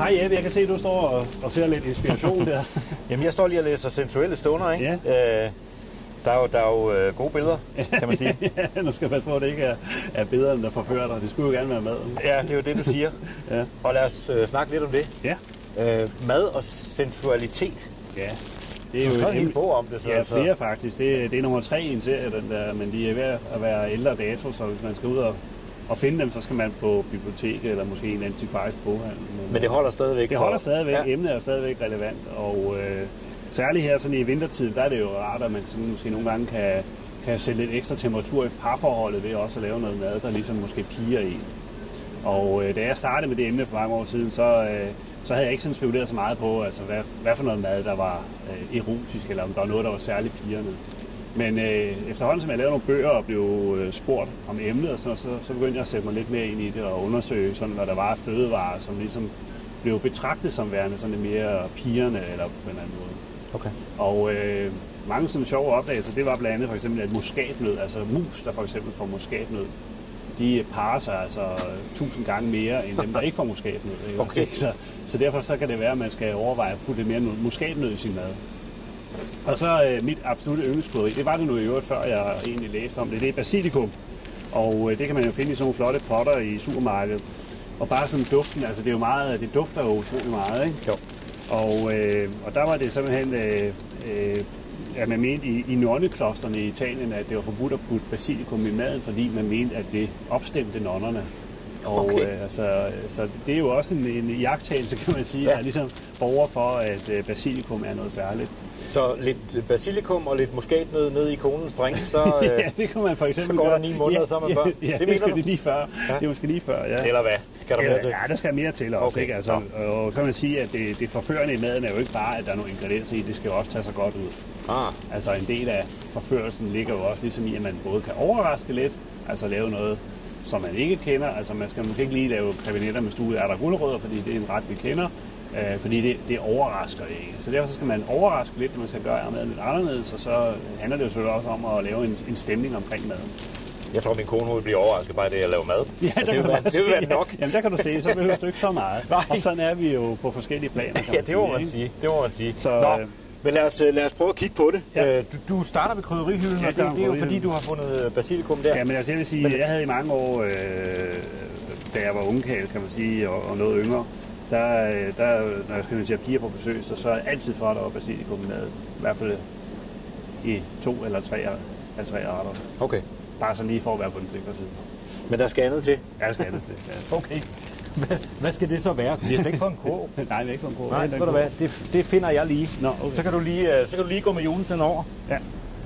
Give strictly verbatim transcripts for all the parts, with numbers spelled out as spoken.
Hej Jeppe, jeg kan se, at du står og, og ser lidt inspiration der. Jamen, jeg står lige og læser sensuelle stunder, ikke? Ja. Øh, der er jo, der er jo øh, gode billeder, kan man sige. Ja, nu skal jeg passe på, at det ikke er, er billederne, der forfører dig. Det skulle jo gerne være mad. Ja, det er jo det, du siger. Ja. Og lad os øh, snakke lidt om det. Ja. Øh, mad og sensualitet. Ja. Det er du jo har en en bog om det. Så ja, altså. flere faktisk. Det, det er nummer tre i en serie, den der, men de er ved at være ældre dato, så hvis man skal ud og, og finde dem, så skal man på biblioteket eller måske en antikvarisk boghandel. Men, men det holder stadigvæk? Det holder stadigvæk. Ja. Emnet er stadigvæk relevant, og øh, særligt her sådan i vintertiden, der er det jo rart, at man sådan måske nogle gange kan, kan sætte lidt ekstra temperatur i parforholdet ved også at lave noget mad, der ligesom måske piger i. Og øh, da jeg startede med det emne for mange år siden, så, øh, så havde jeg ikke sådan spekuleret så meget på, altså, hvad, hvad for noget mad, der var øh, erotisk, eller om der var noget, der var særligt pigerne. Men øh, efterhånden, som jeg lavede nogle bøger og blev øh, spurgt om emnet, og sådan, så, så begyndte jeg at sætte mig lidt mere ind i det og undersøge, sådan, hvad der var af fødevarer, som ligesom blev betragtet som værende sådan lidt mere pigerne, eller på en eller anden måde. Okay. Og øh, mange sådan sjove opdagelser, det var blandt andet for eksempel, at muskatnød, altså mus, der for eksempel får muskatnød, de parer sig altså tusind gange mere end dem, der ikke får muskatnød. Ikke? Okay. Så, så derfor så kan det være, at man skal overveje at putte mere muskatnød i sin mad. Og så øh, mit absolutte yndlingskrydderi, det var det nu i øvrigt, før jeg egentlig læste om det, det er basilikum. Og øh, det kan man jo finde i sådan nogle flotte potter i supermarkedet. Og bare sådan duften, altså det er jo meget, det dufter jo utrolig meget, ikke? Jo. Og, øh, og der var det simpelthen, øh, øh, at man mente i, i nonneklosterne i Italien, at det var forbudt at putte basilikum i maden, fordi man mente, at det opstemte nonnerne. Og okay. øh, altså, så det er jo også en, en iagttagelse, kan man sige, ja. der ligesom borger for, at øh, basilikum er noget særligt. Så lidt basilikum og lidt muskatnød ned i konens drink, så, øh, ja, det kunne man for eksempel så går gøre. der ni måneder, ja, så er man børn. Ja, ja, det det mener du? Det lige før. Ja. Det er måske lige før, ja. Eller hvad? Skal der mere til? Ja, der skal mere til også, okay. ikke? Altså, og kan man sige, at det, det forførende i maden er jo ikke bare, at der er nogle ingredienser i, det skal jo også tage sig godt ud. Ah. Altså en del af forførelsen ligger jo også ligesom i, at man både kan overraske lidt, altså lave noget, som man ikke kender. Altså man skal måske ikke lige lave krebinetter med stuede ærter og gulerødder, fordi det er en ret, vi kender. Øh, fordi det, det overrasker ikke. Så derfor skal man overraske lidt, når man skal gøre maden lidt anderledes, og så handler det jo selvfølgelig også om at lave en, en stemning omkring maden. Jeg tror, min kone vil blive overrasket bare det, at lave mad. Ja, det, vil være, det vil være nok. Jamen der kan du se, så behøver du ikke så meget. Nej. Og sådan er vi jo på forskellige planer, kan ja, man det må sige, man ikke? sige. Det må man sige. Så, Nå, men lad os, lad os prøve at kigge på det. Ja. Du, du starter ved krydderihylden, ja, og det, det er jo fordi, du har fundet basilikum der. Ja, men altså, jeg vil sige, jeg havde i mange år, øh, da jeg var ungekæl, kan man sige, og, og noget yngre, der, der, når jeg skal invitere piger på besøg, så sørger jeg altid for, at der var basilikum i maden. I hvert fald i to eller tre af tre arter. Okay. Bare så lige for at være på den sikre side. Men der skal andet til? Ja, der skal andet til, ja. Okay. Hvad, hvad skal det så være? Vi har slet ikke fået en kurv. Nej, vi har ikke fået en kurv. Nej, ved du hvad? Det, det finder jeg lige. Nå, okay. Så kan du lige, så kan du lige gå med juletiden over. Ja.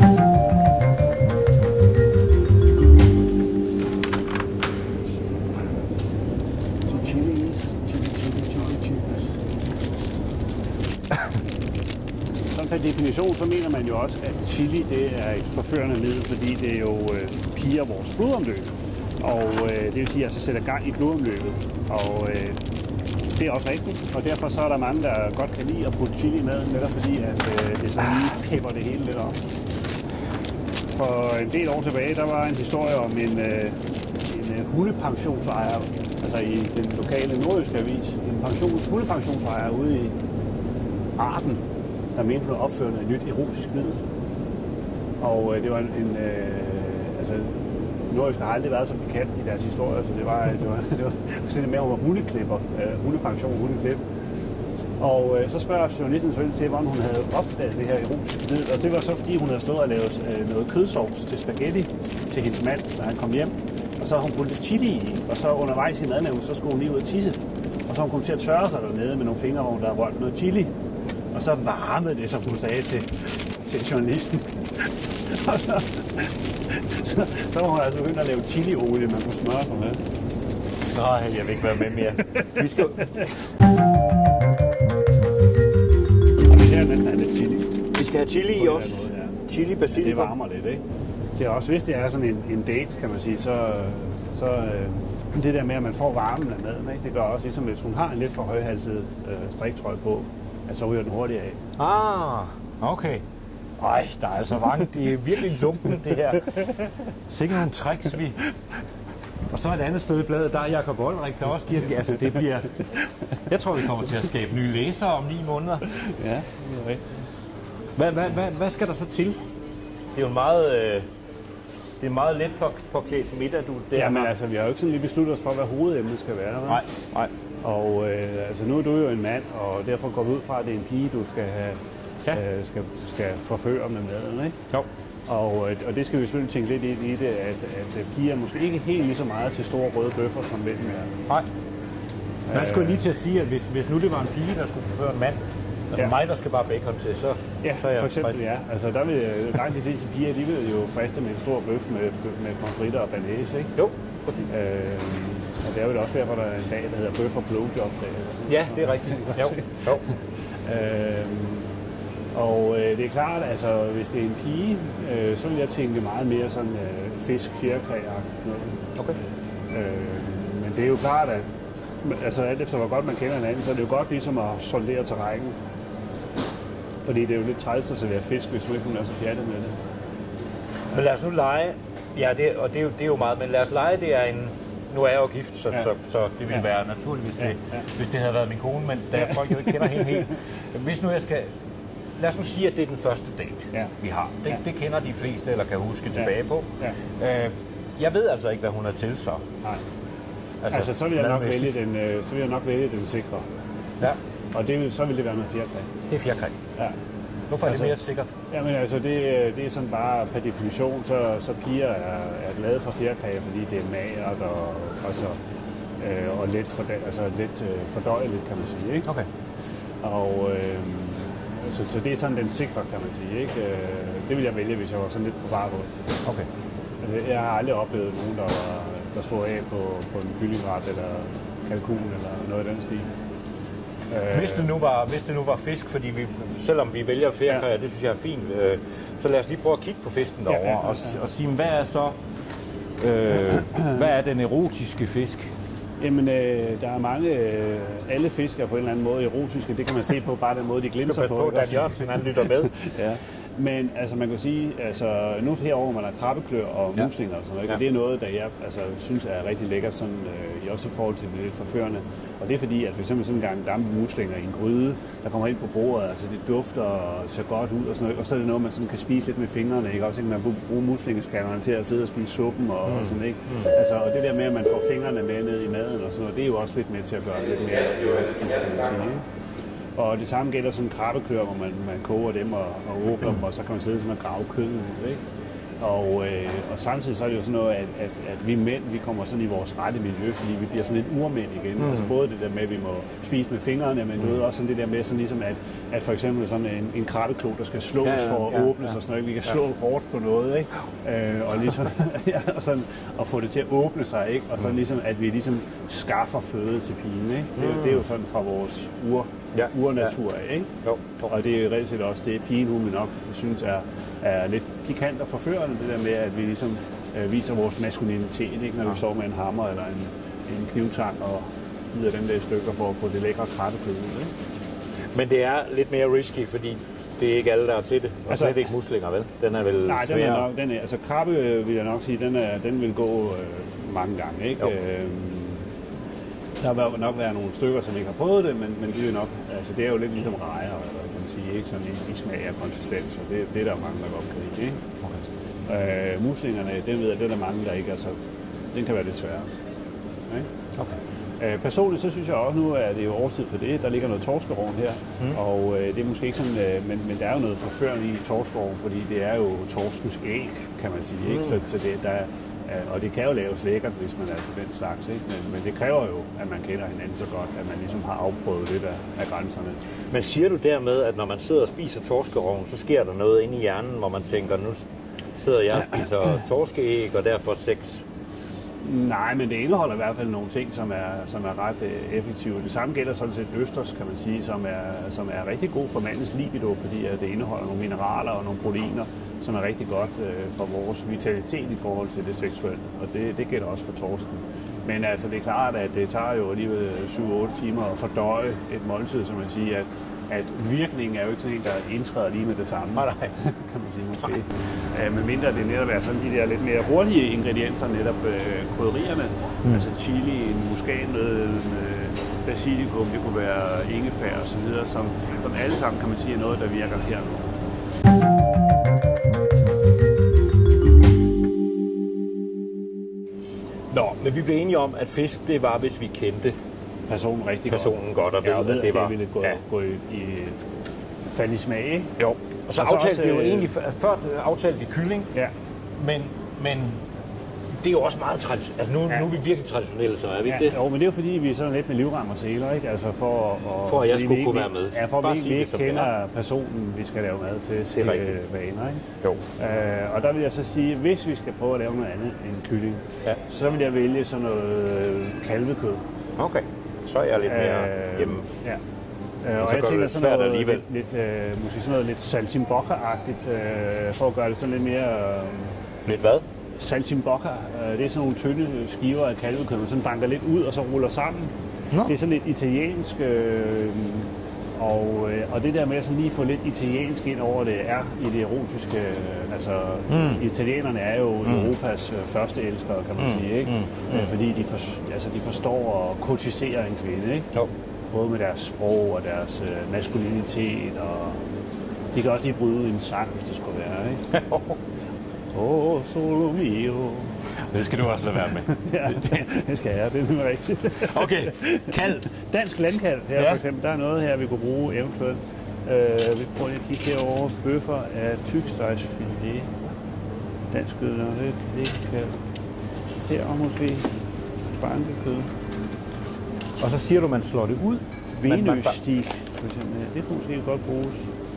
Per definition, så mener man jo også, at chili det er et forførende middel, fordi det jo øh, piger vores blodomløb. Og øh, det vil sige, at jeg sætter gang i blodomløbet. Og øh, det er også rigtigt, og derfor så er der mange, der godt kan lide at putte chili i maden, netop fordi at øh, det så lige pepper det hele lidt op. For en del år tilbage, der var en historie om en, øh, en øh, hundepensionsejer, altså i den lokale nordjyske avis, en pensions, hundepensionsejer ude i Arden, der mente på opførende et nyt erotisk middel. Og øh, det var en, en øh, altså, nordjysk har aldrig været så bekendt i deres historie, så det var, det var, det var sådan mere over hundeklipper, øh, hundepension, hundeklip. Og øh, så spørger journalisten selvfølgelig til, hvordan hun havde opdaget det her erotiske middel, og det var så fordi, hun havde stået og lavet øh, noget kødsovs til spaghetti til hendes mand, da han kom hjem. Og så havde hun puttet chili i, og så undervejs i madnævnen, så skulle hun lige ud og tisse. Og så hun kom til at tørre sig dernede med nogle fingre, hvor der var noget chili. Og så varmede det, som hun sagde til, til journalisten. Og så, så, så var hun altså begyndt at lave chiliolie, man kunne smøre sig med. Nej, jeg vil ikke være med mere. Vi skal... Og vi skal næsten have lidt chili. Vi skal have chili i også. Måde, ja. Chili, basilikum. Ja, det varmer lidt, ikke? Det er også, hvis det er sådan en, en date, kan man sige, så, så øh, det der med, at man får varmen af maden, ikke? Det gør også, ligesom hvis hun har en lidt for højhalset øh, striktrøje på, at så ryger den hurtigt af. Ah, okay. Ej, der er altså mange. Det er virkelig lunkent, det her. Sikke nogle tricks, vi... Og så et andet sted i bladet, der er Jacob Olrik, der også giver den. Altså, det bliver... Jeg tror, vi kommer til at skabe nye læsere om ni måneder. Ja, det er rigtigt. Hvad, hvad, hvad, hvad skal der så til? Det er jo en meget, øh, det er en meget let påklædt middag, du der. Ja, men altså, vi har jo ikke sådan lige besluttet os for, hvad hovedemnet skal være. Vel? Nej, nej. Og øh, altså, nu er du jo en mand, og derfor går vi ud fra, at det er en pige, du skal, have, ja. øh, skal, skal forføre med maden, ikke? Jo. Og, og det skal vi selvfølgelig tænke lidt ind i det, at, at piger er måske ikke helt lige så meget til store røde bøffer, som mænd er. Nej. Man skulle lige til at sige, at hvis, hvis nu det var en pige, der skulle forføre en mand, altså ja. mig, der skal bare bacon til, så, ja, så er jeg for eksempel, frisk. ja. Altså, der vil langt de fleste piger, de vil jo friste med en stor bøf med, med pomfritter og banæs, ikke? Jo, præcis. Øh, og det er jo også derfor, der er en dag, der hedder bøf og blowjob. Ja, det er rigtigt. Jo. jo. Øh, og øh, det er klart, altså hvis det er en pige, øh, så vil jeg tænke meget mere sådan øh, fisk, fjerkræ-agtigt noget. Okay. Øh, men det er jo klart, at altså alt efter hvor godt man kender hinanden, så er det jo godt ligesom at sondere terrænet. Fordi det er jo lidt træls at servere fisk, hvis du ikke hun er så pjattet med det. Men lad os nu lege, ja, det, og det er, jo, det er jo meget, men lad os lege, det er en, nu er jeg jo gift, så, ja. så, så det ville ja. være naturligt, hvis det, ja. Ja. hvis det havde været min kone, men da ja. folk jo ikke kender hende helt. Hvis nu jeg skal, lad os nu sige, at det er den første date, ja. vi har. Det, ja. det kender de fleste, eller kan huske ja. tilbage på. Ja. Øh, jeg ved altså ikke, hvad hun er til, så. Nej. Altså, altså så, vil jeg nok vælge den, øh, så vil jeg nok vælge den sikre. Ja. Og det vil, så vil det være noget fjerkræ. Det er fjerkræ. Ja. Hvorfor er altså, det mere sikkert? Jamen altså, det, det er sådan bare per definition, så, så piger er, er glade for fjerkræ, fordi det er magert og, og, så, øh, og let, for, altså lidt øh, fordøjeligt, kan man sige. Ikke? Okay. Og øh, så, så det er sådan den sikre, kan man sige. Ikke? Det vil jeg vælge, hvis jeg var sådan lidt på bargård. Okay. Altså, jeg har aldrig oplevet nogen, der, var, der stod af på, på en kyllingret eller kalkun eller noget af den stil. Hvis det nu var, hvis det nu var fisk, fordi vi, selvom vi vælger fjerkræ, ja. det synes jeg er fint, øh, så lad os lige prøve at kigge på fisken derovre ja, ja, ja. Og, og sige, hvad er så, øh, hvad er den erotiske fisk? Jamen, øh, der er mange, øh, alle fisk er på en eller anden måde erotiske, det kan man se på bare den måde, de glinser på. på Dan Jørgensen, han lytter med. ja. Men altså, man kan sige, altså, nu herover man har krabbeklør og ja. muslinger og sådan noget, ja. og det er noget, der jeg altså, synes er rigtig lækkert, sådan, øh, også i forhold til det lidt forførende. Og det er fordi, at for eksempel sådan en gang dampe muslinger i en gryde, der kommer ind på bordet, altså det dufter og ser godt ud og sådan noget, og så er det noget, man sådan kan spise lidt med fingrene, ikke? Også ikke man bruge muslingeskallerne til at sidde og spise suppen og, mm. og sådan, ikke? Mm. Altså, og det der med, at man får fingrene med ned i maden og sådan noget, det er jo også lidt med til at gøre det lidt mere erotisk, kan man sige, ikke? Og det samme gælder sådan en krabbeklør, hvor man, man koger dem og, og åbner dem, og så kan man sidde sådan og grave kødet ud, ikke? Og, øh, og samtidig så er det jo sådan noget, at, at, at vi mænd, vi kommer sådan i vores rette miljø, fordi vi bliver sådan lidt urmænd igen. Mm. Altså både det der med, at vi må spise med fingrene, men mm. også sådan det der med, sådan ligesom at, at for eksempel sådan en, en krabbeklo, der skal slås ja, ja, for at ja, åbnes ja. og sådan noget. Vi kan slå ja. hårdt på noget, ikke? Øh, og, ligesom, ja, og, sådan, og få det til at åbne sig, ikke? Og sådan ligesom, at vi ligesom skaffer føde til pigen, ikke? Det, mm. det er jo sådan fra vores ur, ja. urnatur, ja. ikke? Jo. Og det er reelt set også det, pigen hun nok synes er er lidt pikant og forførende, det der med, at vi ligesom øh, viser vores maskulinitet, ikke? Når ja. vi sover med en hammer eller en, en knivtang og bider dem der i stykker for at få det lækre krabbekød ud, ikke? Men det er lidt mere risky, fordi det er ikke alle, der er til det. Og altså, slet ikke muslinger, vel? Den er vel nej, svær. den er nok, den er, altså krabbe, vil jeg nok sige, den, er, den vil gå øh, mange gange, ikke? Øh, der vil nok være nogle stykker, som ikke har prøvet det, men, men det er nok, altså det er jo lidt ligesom rejer, eller kan man sige, ikke? Sådan i, i smag og konsistens, og det, det er der mange, der godt kan lide, ikke? Okay. Øh, muslingerne, den ved jeg, det er der mange, der ikke, altså, den kan være lidt sværere. Ikke? Okay. Øh, personligt, så synes jeg også nu, at det er jo årstid for det. Der ligger noget torskerovn her, mm. og øh, det er måske ikke sådan, øh, men, men der er jo noget forførende i torskerovn, fordi det er jo torskens æg, kan man sige, ikke? Mm. Så, så det, der og det kan jo laves lækkert, hvis man er til den slags, ikke? Men, men det kræver jo, at man kender hinanden så godt, at man ligesom har afprøvet lidt af, af grænserne. Men siger du dermed, at når man sidder og spiser torskerovn, så sker der noget inde i hjernen, hvor man tænker, nu sidder jeg og spiser torskeæg, og derfor sex? Nej, men det indeholder i hvert fald nogle ting, som er, som er ret øh, effektive. Det samme gælder sådan set østers, kan man sige, som er, som er rigtig god for mandens libido, fordi at det indeholder nogle mineraler og nogle proteiner, som er rigtig godt øh, for vores vitalitet i forhold til det seksuelle. Og det, det gælder også for torsken. Men altså, det er klart, at det tager jo alligevel syv otte timer at fordøje et måltid, som man siger, at at virkningen er jo ikke sådan en, der indtræder lige med det samme. Nej, nej. Kan man sige måske. Uh, men mindre det netop er sådan de der lidt mere hurtige ingredienser, netop uh, krydderierne. Mm. Altså chili, en muskatnød, uh, basilikum, det kunne være ingefær og så videre, som, som alle sammen kan man sige er noget, der virker her nu. Nå, men vi blev enige om, at fisk, det var, hvis vi kendte personen rigtig personen godt, og ja, og ved, at det var... det ville gå, ja. gå i, i falde i smag, ikke? Jo, og så, og så aftalte også, vi jo øh... egentlig, før aftalte vi kylling, ja. men, men det er jo også meget traditionelt. Altså nu, ja. nu er vi virkelig traditionelle, så er vi ikke ja, det? Jo, men det er jo fordi, vi er sådan lidt med livrem og seler, ikke? Altså for, at, for at jeg skulle vi, kunne være med. Ja, for at vi, vi ikke kender er. personen, vi skal lave mad til, til vaner, ikke? Jo. Uh, og der vil jeg så sige, hvis vi skal prøve at lave noget andet end kylling, ja. så vil jeg vælge sådan noget kalvekød. Okay. Så er jeg lidt mere uh, hjemme. Ja. Uh, og jeg tænker sådan noget lidt, lidt, uh, måske sådan noget lidt saltimbocca-agtigt, uh, for at gøre det sådan lidt mere... Uh, lidt hvad? Saltimbocca, uh, det er sådan nogle tynde skiver af kalvekød, man sådan banker lidt ud og så ruller sammen. Nå. Det er sådan lidt italiensk, uh, og, uh, og det der med at sådan lige få lidt italiensk ind over det er i det erotiske. Uh, altså, mm. italienerne er jo mm. Europas uh, første elskere, kan man mm. sige, ikke? Mm. Uh, fordi de, for, altså, de forstår at kurtisere en kvinde, ikke? Jo. Både med deres sprog og deres uh, maskulinitet, og de kan også lige bryde en sang, hvis det skulle være, ikke? Åh, oh, solo mio. Det skal du også lade være med. Ja, det skal jeg. Det er rigtigt. Okay, kalv. Dansk landkalv her, ja. For eksempel. Der er noget her, vi kunne bruge eventuelt. Uh, vi prøver lige at kigge herovre. Bøffer af tykstegsfilet. Dansk kød, det, det kan her måske. Bankekød. Og så siger du, man slår det ud. Venøstik, for eksempel. Det kunne måske godt bruges.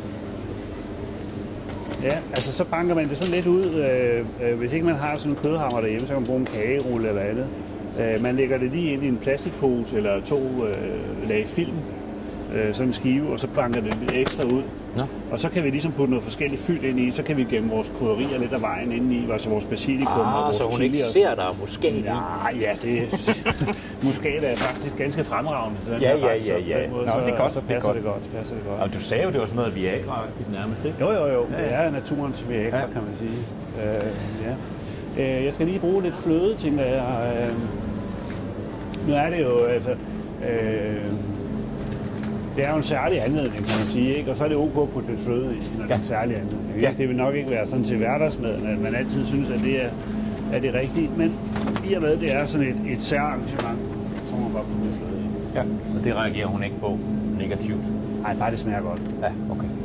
Ja, altså så banker man det sådan lidt ud. Øh, øh, hvis ikke man har sådan en kødhammer derhjemme, så kan man bruge en kagerulle eller andet. Øh, man lægger det lige ind i en plastikpose eller to øh, lag film, øh, sådan en skive, og så banker det lidt ekstra ud. Nå. Og så kan vi ligesom putte noget forskelligt fyld ind i, så kan vi gemme vores krydderier lidt af vejen indeni, altså vores basilikum ah, og vores så hun chili. ikke ser der muskat i? Ja, ja, det muskat er faktisk ganske fremragende. Så ja, ja, ja, ja. Måde, Nå, så, det er godt, så passer det, det godt. Passer det godt. Og du sagde jo, det var sådan noget Viagra-agtigt nærmest, ikke? Jo, jo, jo. Ja, ja. Det er naturens Viagra, ja. Kan man sige. Øh, ja. øh, jeg skal lige bruge lidt fløde, tænker jeg. Øh, nu er det jo, altså... Øh, det er jo en særlig anledning, kan man sige, ikke? Og så er det ok at putte lidt fløde i, når ja. det er en særlig anledning. Ja. Det vil nok ikke være sådan til hverdagsmaden, at man altid synes, at det er, er det rigtige. Men i og med, at det er sådan et, et særarrangement, så må man bare putte lidt fløde i. Ja, og det reagerer hun ikke på negativt? Nej, bare det smager godt. Ja, okay. okay.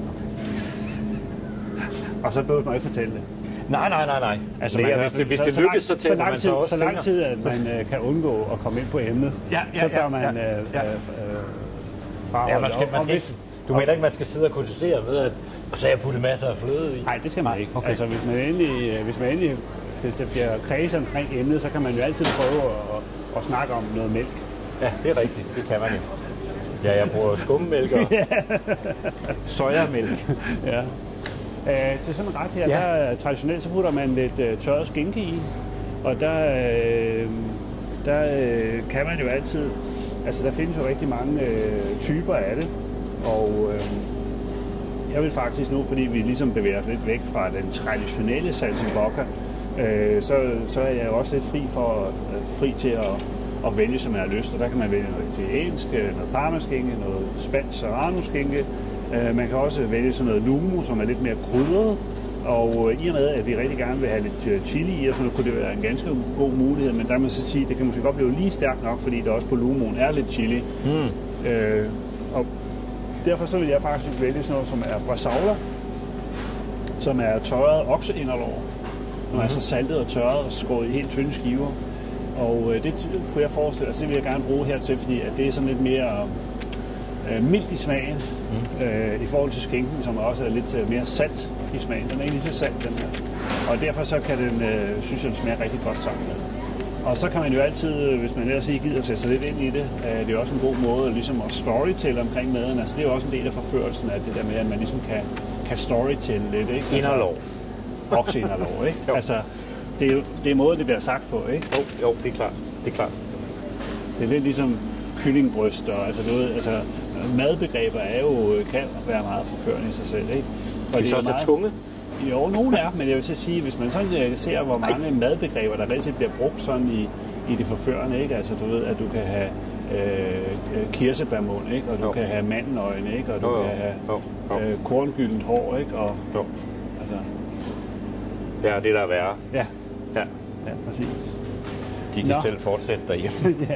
Og så behøver man ikke fortælle det. Nej, nej, nej, nej. Altså, det man, er, hvis det, hvis så, det lykkes, så tæller man så også så lang tid, at man uh, kan undgå at komme ind på emnet, ja, ja, så gør man... Ja, ja, ja. Uh, uh, Ja, man skal, man skal ikke, du mener ikke, man skal sidde og kritisere ved, at og så har jeg puttet masser af fløde i? Nej, det skal man ikke. Okay. Altså, hvis man endelig, hvis man endelig hvis det bliver kreds omkring emnet, så kan man jo altid prøve at, at, at snakke om noget mælk. Ja, det er rigtigt. Det kan man jo. Ja, jeg bruger skummemælk og sojamælk. Ja. Uh, til sådan en ret her, ja. Der traditionelt så putter man lidt uh, tørret skinke i, og der, uh, der uh, kan man jo altid. Altså, der findes jo rigtig mange øh, typer af det, og øh, jeg vil faktisk nu, fordi vi ligesom bevæger os lidt væk fra den traditionelle saltimbocca, øh, så, så er jeg jo også lidt fri, for, øh, fri til at, at vælge, som jeg har lyst, og der kan man vælge noget italiensk, noget parmaskinke, noget spansk serrano-skinke. Øh, man kan også vælge sådan noget lumo, som er lidt mere krydret, og øh, i og med, at vi rigtig gerne vil have lidt chili i, og så kunne det være en ganske god mulighed, men der må man så sige, at det kan måske godt blive lige stærkt nok, fordi der også på lumoen er lidt chili. Mm. Øh, og derfor så vil jeg faktisk vælge sådan noget, som er brasaula, som er tørret okseinderlår, som mm. er så saltet og tørret og skåret i helt tynde skiver. Og øh, det kunne jeg forestille, altså det vil jeg gerne bruge hertil, fordi at det er sådan lidt mere øh, mild i smagen, mm. øh, i forhold til skinken, som også er lidt øh, mere salt i smagen. Den er ikke lige så salt, den her. Og derfor så kan den, øh, synes jeg, den smager rigtig godt sammen med. Og så kan man jo altid, hvis man ellers ikke gider at sætte sig lidt ind i det, øh, det er også en god måde ligesom at storytelle omkring maden. Altså det er jo også en del af forførelsen af det der med, at man ligesom kan, kan storytelle lidt, ikke? Inderlov. Altså, okseinderlov, ikke? Altså, det er jo det er måden, det bliver sagt på, ikke? Jo, jo, det er klart. Det er klart. Det er lidt ligesom kyllingbryst, og altså, du ved, altså, madbegreber er jo, kan være meget forførende i sig selv, ikke? Og det er også meget tunge. Jo, nogle er, men jeg vil så sige, hvis man sådan ser, hvor mange madbegreber, der reelt set bliver brugt sådan i, i det forførende, ikke? Altså, du ved, at du kan have øh, kirsebærmund, ikke? Og du jo. kan have mandenøjne, ikke? Og du jo, jo. kan have jo, jo. Øh, korngyldent hår, ikke? Og, jo. Altså, ja, det der er værre. Ja, ja. ja præcis. De kan Nå. selv fortsætte derhjemme. Ja.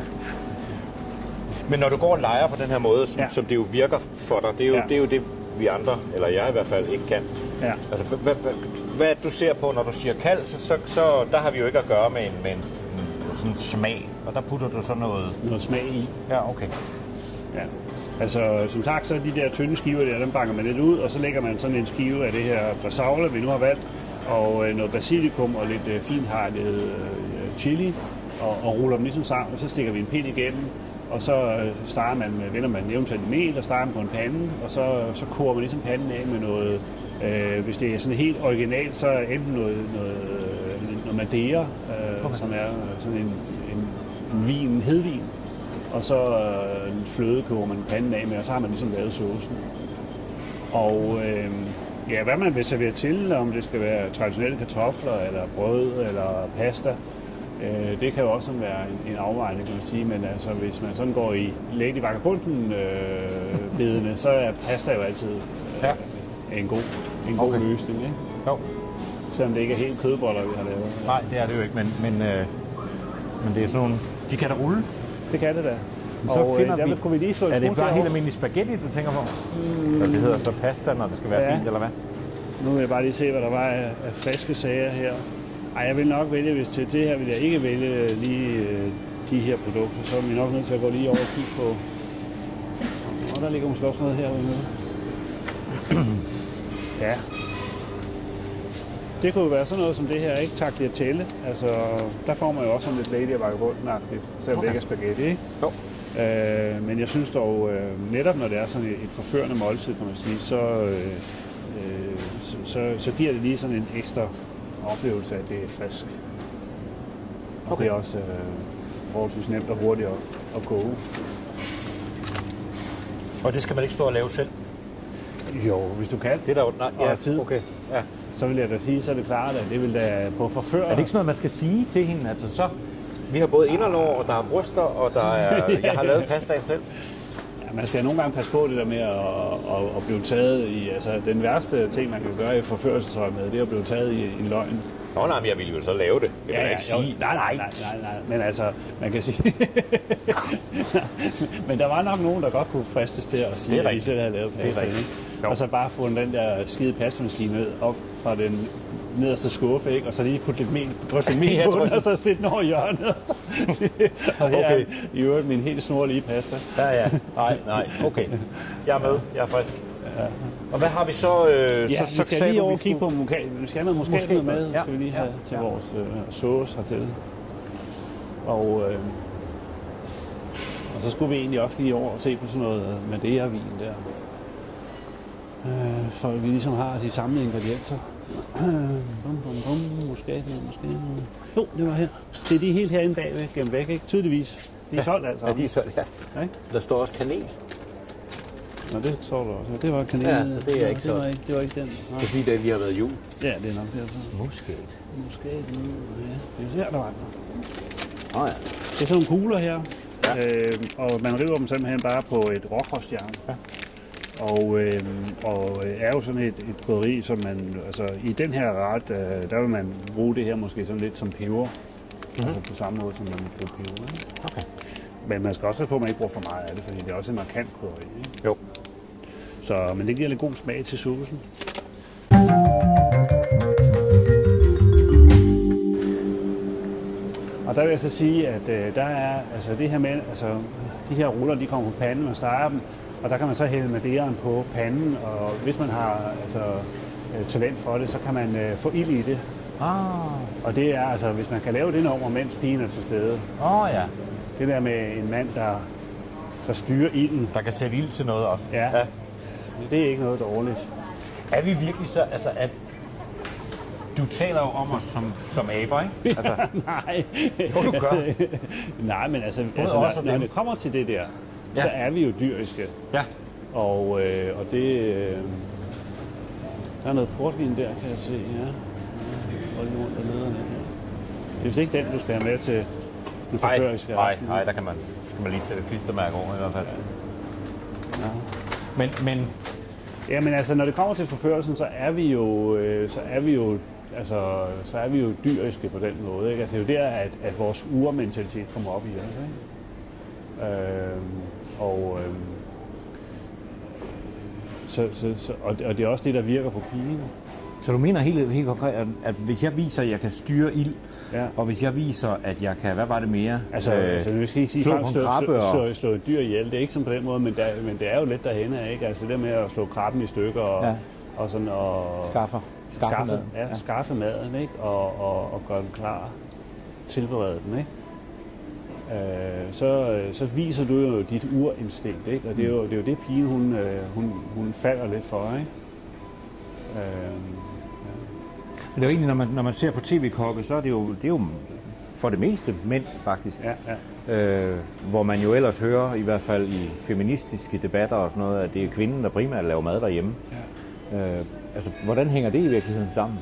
Men når du går og leger på den her måde, som, ja. som det jo virker for dig, det er jo, ja. det er jo det, vi andre, eller jeg i hvert fald, ikke kan. Ja. Altså, hvad, hvad, hvad du ser på, når du siger kald, så, så, så der har vi jo ikke at gøre med en, med en, en sådan smag, og der putter du så noget... Noget smag i. Ja, okay. Ja. Altså, som sagt, så de der tynde skiver der, dem banker man lidt ud, og så lægger man sådan en skive af det her brasaule, vi nu har valgt, og øh, noget basilikum og lidt øh, finthakket øh, chili, og, og ruller dem ligesom sammen, og så stikker vi en pind igennem, og så øh, starter man, vender man eventuelt mel og starter på en pande, og så, så koger man ligesom panden af med noget, øh, hvis det er sådan helt originalt, så enten noget, noget, noget madeira, øh, okay. som er sådan en, en, en vin, en hedvin, og så øh, lidt fløde koger man panden af med, og så har man ligesom lavet saucen. Og øh, ja, hvad man vil servere til, om det skal være traditionelle kartofler, eller brød, eller pasta, øh, det kan jo også være en, en afvejning, kan man sige, men altså, hvis man sådan går i Lady Vagabunden-bedene, øh, så er pasta jo altid øh, ja. en god, en god okay. løsning, ikke? Jo. Selvom det ikke er helt kødboller, vi har lavet. Nej, det er det jo ikke, men, men, øh, men det er sådan nogle... De kan da rulle. Det kan det da. Så og finder øh, vi... kunne vi lige slå er det bare helt almindelig spaghetti, du tænker på? Mm. Det hedder så pasta, når det skal være ja. fint, eller hvad? Nu vil jeg bare lige se, hvad der var af, af friske sager her. Ej, jeg vil nok vælge, hvis til det her vil jeg ikke vælge lige øh, de her produkter, så er vi nok nødt til at gå lige over og kigge på. Og der ligger måske også noget herude. Ja. Det kunne jo være sådan noget som det her, ikke? Tagliatelle. Altså, der får man jo også sådan lidt Lady Vagabunden-agtigt, selvom okay. det ikke er spaghetti, ikke? Jo. Øh, men jeg synes dog, øh, netop når det er sådan et, et forførende måltid, kan man sige, så, øh, øh, så, så, så giver det lige sådan en ekstra oplevelse af, at det er frisk. Og okay. det er også øh, forholdsvis nemt og hurtigt at, at koge. Og det skal man ikke stå og lave selv? Jo, hvis du kan. Det er der jo... Nej, ja, tid. Okay. Ja. Så vil jeg da sige, så er det klart, at det vil da på forfør. Er det ikke sådan noget, man skal sige til hende? Altså, så... Vi har både inderlår, og der er bryster, og der er... Jeg har lavet pastaen selv. Ja, man skal nogle gange passe på det der med at, at, at blive taget i... Altså, den værste ting, man kan gøre i forførelsesøj med, det er at blive taget i en løgn. Nå, nej, men jeg ville jo så lave det. Jeg ja, vil ja, ikke sige. Jo, nej, nej, nej, nej, nej. Men altså, man kan sige... Men der var nok nogen, der godt kunne fristes til at sige, at de selv havde lavet pasta. Og så bare få den der skide pastamaskine ned op fra den nederste skuffe, ikke? Og så lige putte lidt mel, drøste lidt mel på den, og så stille den over hjørnet. Og her okay. er i øvrigt min helt snorlige pasta. Ja, ja. Nej, nej. Okay. Jeg er med. Jeg er frisk. Ja. Og hvad har vi så? Øh, ja, så, vi skal så lige over og kigge på mukat. Vi skal have noget muskat med, ja. skal vi lige have ja. til ja. vores øh, sauce hertil. Og, øh, og så skulle vi egentlig også lige over og se på sådan noget Madeira-vin der. Øh, for vi ligesom har de samme ingredienser. Bum, bum, bum, muskat, muskat. Jo, det var her. Det er de helt herinde bagved, gemt væk, ikke? Tydeligvis. De er ja. solgt altså. Ja, de er solgt, ja. ja. Der står også kanel. Nå, det så du også. Det var kanel. Ja, så det er ikke så. Det var ikke, det var ikke den. Nej. Det er fordi, det lige har været jul. Ja, det er nok derfor. Muskat. Muskat, ja. Det er her, der var den. Åh oh, ja. Det er sådan nogle kugler her. Ja. Øh, og man river dem simpelthen bare på et råkrostjern. Ja. Og, øh, og er jo sådan et, et krydderi, som man, altså i den her ret, øh, der vil man bruge det her måske sådan lidt som peber. Mm-hmm. Altså på samme måde, som man vil bruge peber. Ikke? Okay. Men man skal også være på, at man ikke bruger for meget af det, fordi det er også en markant krydderi. Ikke? Jo. Så, men det giver lidt god smag til saucen. Og der vil jeg så sige, at øh, der er altså det her med, altså de her ruller, de kommer på panden, man steger dem, og der kan man så hælde madeiraen på panden, og hvis man har altså øh, talent for det, så kan man øh, få ild i det. Ah. Og det er altså, hvis man kan lave det nummer, mens pigen er til stede. Åh oh, ja. Det der med en mand, der, der styrer ilden. Der kan sætte ild til noget også. Ja. ja. Det er ikke noget dårligt. Er vi virkelig så, altså at du taler jo om os som, som aber, ikke? Altså, nej. Jo, du gør. Nej, men altså, altså når, når det kommer til det der, ja. så er vi jo dyriske. Ja. Og, øh, og det... Øh, der er noget portvin der, kan jeg se, ja. Og lige rundt dernede. Det er vist ikke den, du skal have med til den forføriske Nej, nej, der kan man, skal man lige sætte klistermærke over i hvert fald. Ja. Men, men... Ja, men altså, når det kommer til forførelsen, så er vi jo, øh, så er vi jo, altså, så er vi jo dyriske på den måde, ikke? Altså, det er jo der, at, at vores urmentalitet kommer op i os, ikke? Øh, og, øh, så, så, så, og, og det er også det, der virker på pigen. Så du mener helt, helt konkret, at, at hvis jeg viser, at jeg kan styre ild, ja. og hvis jeg viser, at jeg kan, hvad var det mere? Altså, øh, altså vi skal ikke sige, at slå, slå, slå, slå et dyr ihjel, det er ikke som på den måde, men, der, men det er jo lidt derhen af, ikke? Altså det med at slå krabben i stykker og, ja. og sådan og... Skaffer. Skaffe, skaffe maden. Ja, ja. skaffe maden, ikke? Og, og, og gøre den klar. Tilberede den, ikke? Øh, så, så viser du jo dit urinstinkt, ikke? Og det er jo det, er jo det pigen, hun, hun, hun falder lidt for, ikke? Øh, Men det er jo egentlig, når man, når man ser på tv-kokke, så er det jo, det er jo for det meste mænd, faktisk. Ja, ja. Øh, hvor man jo ellers hører, i hvert fald i feministiske debatter og sådan noget, at det er kvinden, der primært laver mad derhjemme. Ja. Øh, altså, hvordan hænger det i virkeligheden sammen?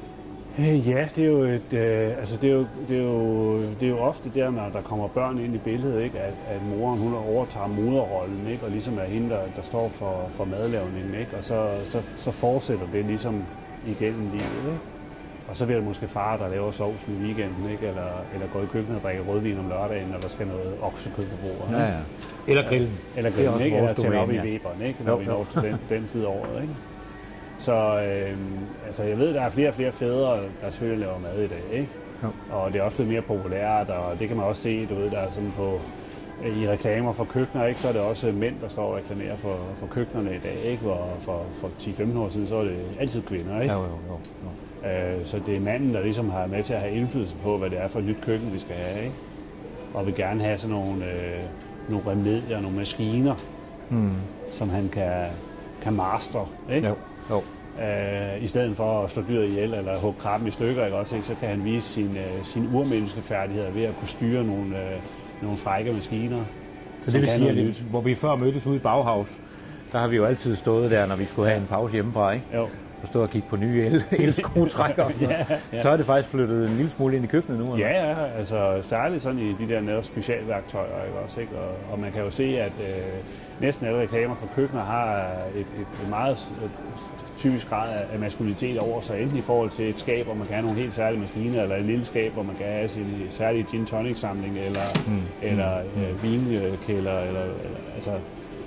Ja, det er jo, et, øh, altså det er jo, det er jo, det er jo ofte der, når der kommer børn ind i billedet, ikke? At, at moren hun overtager moderrollen, ikke? Og ligesom er hende, der, der står for, for madlavningen, ikke? Og så, så, så fortsætter det ligesom igennem livet, ikke? Og så bliver det måske far, der laver sovsen i weekenden, ikke? Eller, eller går i køkkenet og drikker rødvin om lørdagen, når der skal noget oksekød på bordet. Ja, ja. Eller grillen. Eller grillen, ikke? Eller tænder op i ja. Weberen, ikke? Når jo, vi når til den, den tid af året, ikke? Så øh, altså, jeg ved, der er flere og flere fædre, der selvfølgelig laver mad i dag, ikke? Jo. Og det er også blevet mere populært, og det kan man også se, du ved, der er sådan på i reklamer for køkkener, ikke? Så er det også mænd, der står og reklamerer for, for køkkenerne i dag, ikke? Hvor for, for ti femten år siden, så er det altid kvinder, ikke? Jo, jo, jo. jo. Øh, så det er manden, der ligesom har med til at have indflydelse på, hvad det er for et nyt køkken, vi skal have, ikke? Og vil gerne have sådan nogle, øh, nogle remedier, nogle maskiner, hmm. som han kan, kan mastre, ikke? Jo, jo. Uh, I stedet for at slå dyret ihjel eller hugge krabben i stykker, ikke? Også, ikke? Så kan han vise sin, uh, sin urmenneske færdigheder ved at kunne styre nogle, uh, nogle frække maskiner. Så det vil sige, at det, hvor vi før mødtes ude i Bauhaus, der har vi jo altid stået der, når vi skulle have en pause hjemmefra, ikke? Jo. Og stå og kigge på nye el- elskruetrækker. ja, ja. Så er det faktisk flyttet en lille smule ind i køkkenet nu. Eller? Ja, ja, altså særligt sådan i de der netop specialværktøjer, ikke? Også, ikke? Og, og man kan jo se, at øh, næsten alle reklamer for køkkener har et, et, et meget typisk grad af maskulinitet over sig, enten i forhold til et skab, hvor man kan have nogle helt særlige maskiner, eller et lille skab, hvor man kan have sin særlige gin tonic samling, eller, mm. eller mm. øh, vinkælder, eller, eller altså, øh,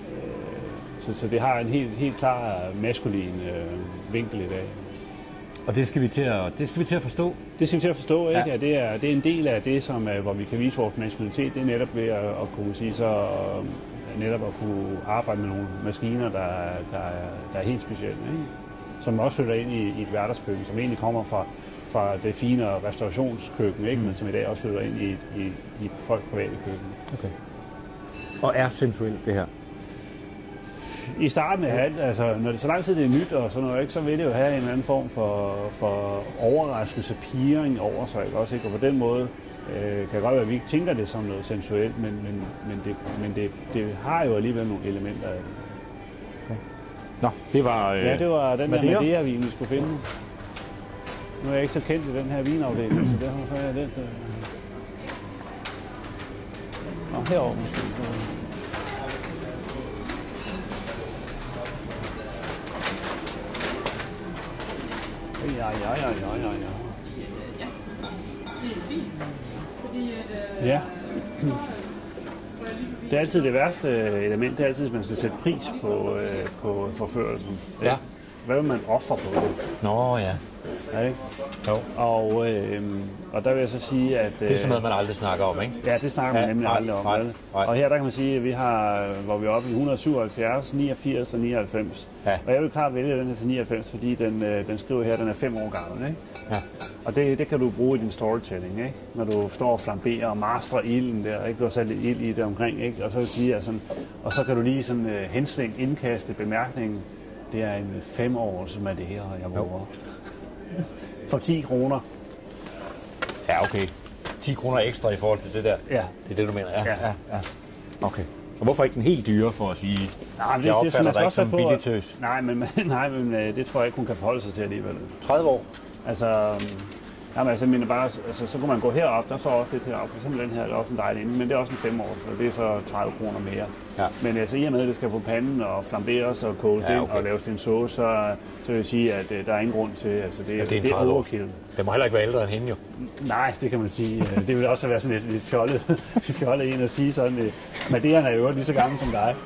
så, så det har en helt, helt klar maskulin øh, vinkel i dag. Og det skal vi til at, det skal vi til at forstå? Det skal vi til at forstå, ikke? Ja. At det, er, det er en del af det, som, hvor vi kan vise vores maskulinitet, det er netop ved at, at kunne sige så, netop at kunne arbejde med nogle maskiner, der, der, er, der er helt specielle, ikke? Som også flytter ind i, i et hverdagskøkken, som egentlig kommer fra, fra det fine restaurationskøkken, ikke? Mm. Men som i dag også flytter ind i, i, i folk private køkken. Okay. Og er sensuelt det her? I starten af alt, altså når det så lang tid det er nyt og sådan noget, ikke, så vil det jo have en eller anden form for, for overraskelse, pirring over sig, ikke? Også, ikke? Og på den måde øh, kan godt være, at vi ikke tænker det som noget sensuelt, men, men, men, det, men det, det har jo alligevel nogle elementer af det. Okay. Nå, det var... Øh, ja, det var den Madeira. der Madeira-vin, vi skulle finde. Nu er jeg ikke så kendt i den her vinafdeling, så derfor så er jeg lidt... Øh... Nå, herovre måske. Ja, ja, ja, ja, ja, ja. Ja, det er fint, fordi at... Ja. Det er altid det værste element, det er altid, at man skal sætte pris på, øh, på forførelsen. Ja. Hvad vil man ofre på det? Nå, ja. Ja, ikke? Jo. Og, øh, og der vil jeg så sige, at... Øh, det er sådan noget, man aldrig snakker om, ikke? Ja, det snakker man ja, nemlig nej, aldrig om. Nej, nej. Og her der kan man sige, at vi har, hvor vi er oppe i et hundrede syvoghalvfjerds, niogfirs og nioghalvfems. Ja. Og jeg vil klart vælge den her til nioghalvfems, fordi den, den skriver her, at den er fem år gammel, ikke? Ja. Og det, det kan du bruge i din storytelling, ikke? Når du står og flamberer og master ilden der, ikke? Du har sat lidt ild i det omkring, ikke? Og så, sige, sådan, og så kan du lige sådan uh, henslæng, indkaste bemærkningen. Det er en fem år, som er det her, jeg bruger. For ti kroner. Ja, okay. ti kroner ekstra i forhold til det der. Ja. Det er det, du mener? Ja. Ja. ja, ja. Okay. Og hvorfor ikke den helt dyre, for at sige, nej, men jeg det, opfatter dig ikke som billig at, tøs? Nej, men, nej, men det tror jeg ikke, hun kan forholde sig til alligevel. tredive år? Altså, jamen, altså, mine bare, altså, så kunne man gå herop, der så også lidt herop, for eksempel den her, der er også en dejlig inde, men det er også en fem år, så det er så tredive kroner mere. Ja. Men altså, i og med, at det skal på panden og flamberes og koges ja, okay. ind og laves til en sauce, så, så vil jeg sige, at uh, der er ingen grund til, altså det, ja, det er, det er overkill. Det må heller ikke være ældre end hende jo. Nej, det kan man sige. Det vil også være sådan lidt, lidt fjollet, fjollet en at sige sådan, men det er jo lige så gammel som dig.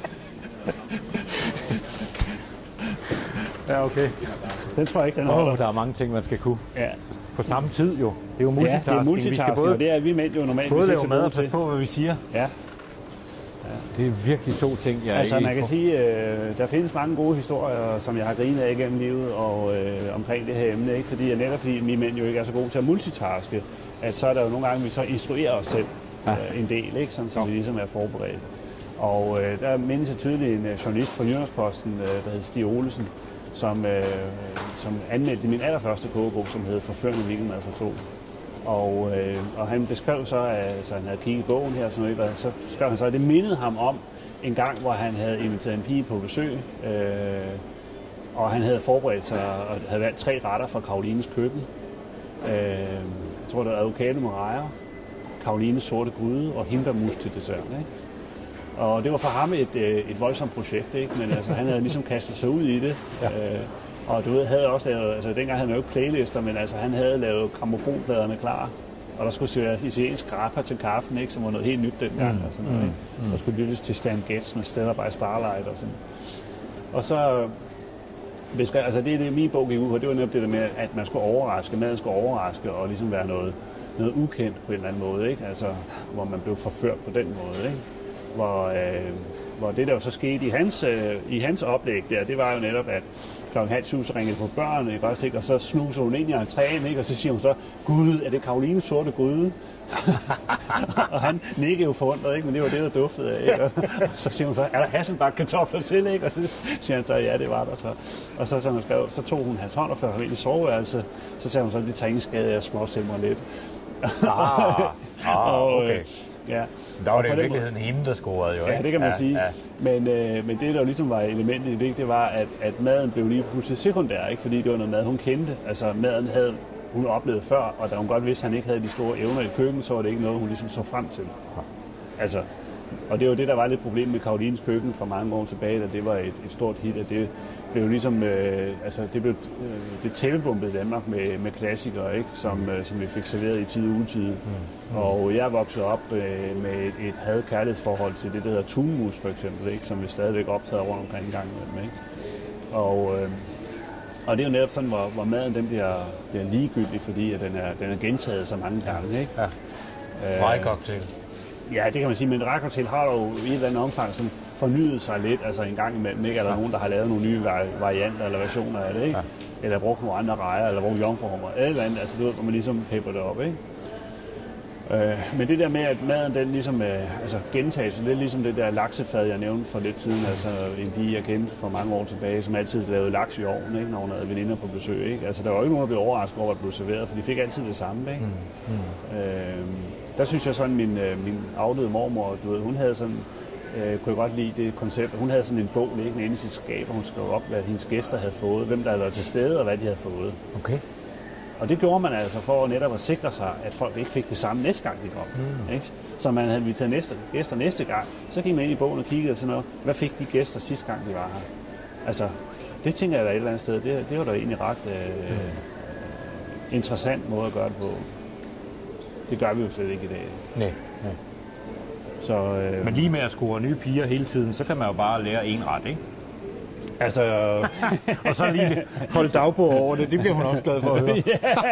Ja, okay. Den tror jeg ikke, den holder. Oh, der er mange ting, man skal kunne. Ja. På samme tid jo. Det er jo multitasking. Ja, det er multitasking, vi både, og det er vi mænd jo normalt. Både lave mad og passe på, hvad vi siger. Ja. Det er virkelig to ting, jeg altså, ikke man kan sige, øh, der findes mange gode historier, som jeg har grinet af igennem livet og øh, omkring det her emne, ikke? Fordi at netop fordi vi mænd jo ikke er så gode til at multitaske, at så er der jo nogle gange, vi så instruerer os selv øh, en del, ikke? Sådan, så vi ligesom er forberedt. Og øh, der mindes jeg tydeligt en journalist fra Jyllandsposten, øh, der hed Stig Olesen, som, øh, som anmeldte min allerførste kogebog, som hed Forførende weekendmad for to. Og, øh, og han beskrev så, at altså, han havde kigget bogen her, sådan noget, så skrev han så, at det mindede ham om en gang, hvor han havde inviteret en pige på besøg, øh, og han havde forberedt sig og havde valgt tre retter fra Karolines køkken. Øh, jeg tror, det var avocado med rejer, Karolines sorte gryde og hindbærmus til dessert. Ikke? Og det var for ham et, et voldsomt projekt, ikke? Men altså, han havde ligesom kastet sig ud i det. Ja. Øh, og du ved, havde også lavet, altså dengang havde man jo ikke playlister, men altså han havde lavet grammofonpladerne klar. Og der skulle serveres italiensk grappa til kaffen, ikke? Som var noget helt nyt dengang. Mm. Og sådan noget, mm. Der skulle lyttes til Stan Getz med Stellar by Starlight og sådan. Og så, altså det, det min bog gik ud på, det var netop det der med, at man skulle overraske, maden skulle overraske og ligesom være noget, noget ukendt på en eller anden måde, ikke? Altså, hvor man blev forført på den måde, ikke? Hvor, øh, hvor det der jo så skete i hans, øh, i hans oplæg der, det var jo netop, at klokken halv syv så ringede på børn, ikke også, ikke? Og så snuser hun ind i entréen, ikke? Og så siger hun så, Gud, er det Karolines sorte gryde? Og han nikkede jo forundret, ikke? Men det var det, der duftede af, ikke? Og, og så siger hun så, er der Hasselback kartofler til, ikke? Og så siger han så, ja, det var der så. Og så, så, skrev, så tog hun hans hånd og førte ham ind i soveværelset, så sagde hun så, det tager ingen skade af at småsimre lidt. Ah, ah og, okay. Ja. Der var det i virkeligheden hende, der scorede jo, ikke? Ja, det kan man ja, sige. Ja. Men, øh, men det, der jo ligesom var elementet i det, det var, at, at maden blev lige pludselig sekundær, ikke? Fordi det var noget mad, hun kendte. Altså, maden havde hun oplevet før, og da hun godt vidste, at han ikke havde de store evner i køkken, så var det ikke noget, hun ligesom så frem til. Altså, og det var det, der var lidt problem med Karolines køkken for mange år tilbage, da det var et, et stort hit, at det blev ligesom, øh, altså det blev øh, det tæppebumpede Danmark med, med klassikere, ikke? Som, øh, som vi fik serveret i tid og utid. Mm. Mm. Og jeg voksede op øh, med et, et had-kærlighedsforhold til det, der hedder tunmus for eksempel, ikke? Som vi stadigvæk optager rundt omkring en gang med, ikke? Og, øh, og det er jo netop sådan, hvor, hvor maden den bliver, bliver ligegyldig, fordi at den, er, den er gentaget så mange gange, ikke? Ja. Rejcocktail. Ja, det kan man sige, men rejcocktail har jo i et eller andet omfang sådan fornyet sig lidt, altså en gang imellem, ikke? Er der ja. nogen, der har lavet nogle nye varianter eller versioner af det, ikke? Ja. Eller brugt nogle andre rejer, eller brugt jomfruhummer, eller andet, altså du ved, hvor man ligesom pepper det op, ikke? Øh, men det der med, at maden den ligesom øh, altså gentagelse, det er ligesom det der laksefad, jeg nævnte for lidt siden, altså en de jeg kendte for mange år tilbage, som altid lavede laks i ovnen, ikke? Når hun havde veninder på besøg, ikke? Altså der var jo ikke nogen, der blev overrasket over, at det blev serveret, for de fik altid det samme, ikke? Mm. Mm. Øh, der synes jeg sådan, min, min afdøde mormor, du ved, hun havde sådan, øh, kunne jeg godt lide det koncept, hun havde sådan en bog liggende inde i sit skab, og hun skrev op, hvad hendes gæster havde fået, hvem der havde været til stede, og hvad de havde fået. Okay. Og det gjorde man altså for netop at sikre sig, at folk ikke fik det samme næste gang, de kom. Mm. Ikke? Så man havde inviteret næste, gæster næste gang, så gik man ind i bogen og kiggede sådan noget, hvad fik de gæster sidste gang, de var her? Altså, det tænker jeg da et eller andet sted, det, det var da egentlig ret øh, mm. interessant måde at gøre det på. Det gør vi jo slet ikke i dag. Nej, nej. Så, øh, Men lige med at score nye piger hele tiden, så kan man jo bare lære en ret, ikke? Altså, og så lige holde dagbog over det, det bliver hun også glad for at høre.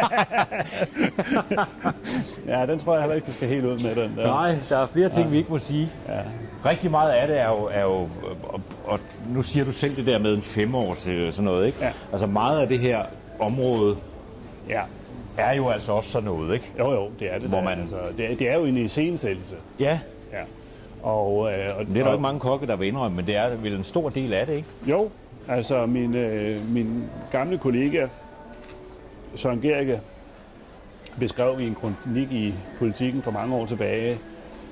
Ja, den tror jeg heller ikke, du skal helt ud med den der. Nej, der er flere ting, ja. vi ikke må sige. Ja. Rigtig meget af det er jo, er jo og, og nu siger du selv det der med en femårs sådan noget, ikke? Ja. Altså meget af det her område, ja. er jo altså også sådan noget, ikke? Jo, jo, det er det. Hvor man... altså, det, er, det er jo en iscenesættelse. Ja. Ja. Og, øh, og, det er der jo ikke mange kokke, der vil indrømme, men det er vel en stor del af det, ikke? Jo, altså min, øh, min gamle kollega Søren Gericke beskrev i en kronik i Politikken for mange år tilbage,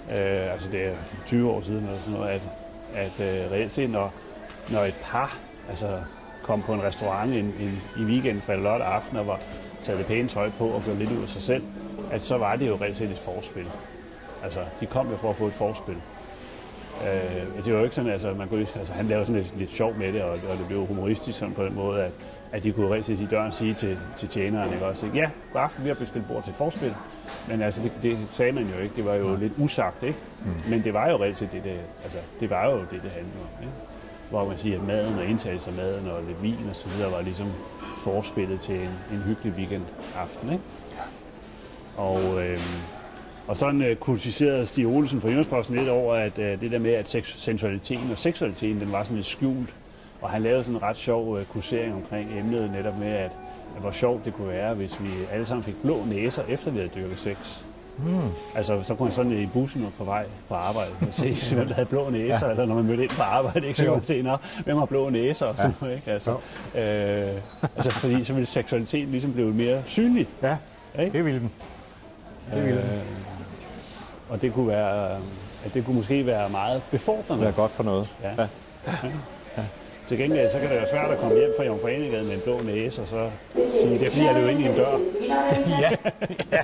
øh, altså det er tyve år siden eller sådan noget, at, at øh, reelt set, når, når et par altså, kom på en restaurant en, en, i weekenden fra lørdag aften og var taget det pæne tøj på og gjorde lidt ud af sig selv, at så var det jo reelt set et forspil. Altså, de kom jo for at få et forspil. Øh, det var jo ikke sådan, altså, man kunne, altså han lavede sådan lidt, lidt sjov med det, og, og det blev humoristisk sådan på den måde, at, at de kunne reelt set i døren sige til, til tjeneren, ikke også? Ja, god aften, vi har bestilt bord til et forspil. Men altså, det, det sagde man jo ikke. Det var jo lidt usagt, ikke? Mm. Men det var jo reelt set det, det, altså, det var jo det, det handlede om, ikke? Hvor man siger, at maden og indtagelse af maden og lidt vin og så videre var ligesom forspillet til en, en hyggelig weekendaften, ikke? Og, øh, og sådan øh, kritiserede Stig Olsen fra Jyllands-Posten lidt over, at øh, det der med, at sensualiteten og seksualiteten, den var sådan lidt skjult. Og han lavede sådan en ret sjov øh, kursering omkring emnet, netop med, at, at hvor sjovt det kunne være, hvis vi alle sammen fik blå næser, efter vi havde dyrket sex. Mm. Altså, så kunne man sådan i bussen og på vej på arbejde og se, hvem der havde blå næser, ja. Eller når man mødte ind på arbejde, ikke, så kunne man se, nå, hvem har blå næser og sådan noget, ikke? Altså, øh, altså, fordi så ville seksualiteten ligesom blive mere synlig. Ja, ikke? Det ville den. Det ville den. Øh, og det kunne være, at det kunne måske være meget befordrende. Det er godt for noget. Ja. Ja. Ja. Ja. Til gengæld, så kan det være svært at komme hjem fra Jomfruenegade med en blå næse, og så sige, det er fordi, jeg løber ind i en dør. Ja. Ja.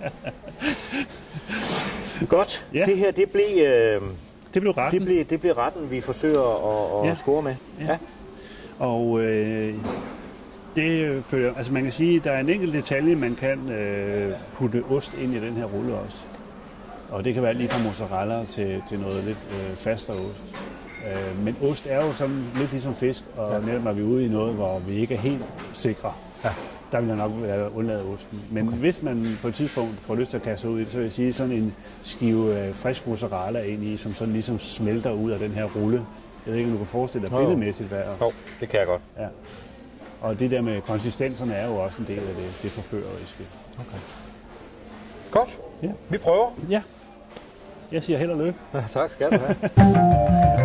Godt. Ja. Det her, det blev, øh, det blev retten. Det blev, det blev retten, vi forsøger at, at ja. score med. Ja. Ja. Og øh, det fører, altså man kan sige, der er en enkelt detalje, man kan øh, putte ost ind i den her rulle også. Og det kan være lige fra mozzarella til, til noget lidt øh, fastere ost. Øh, men ost er jo sådan lidt ligesom fisk, og ja. Netop når vi er ude i noget, hvor vi ikke er helt sikre, ja. Der vil jeg nok undlade osten. Men okay. Hvis man på et tidspunkt får lyst til at kaste ud i det, så vil jeg sige sådan en skive øh, frisk mozzarella ind i, som sådan ligesom smelter ud af den her rulle. Jeg ved ikke, om du kan forestille dig billedmæssigt, hvad Jo, det kan jeg godt. Ja. Og det der med konsistenserne er jo også en del af det, det forføreriske. Okay. Godt. Ja. Vi prøver. Ja. Jeg siger held og lykke. Ja, tak skal du have.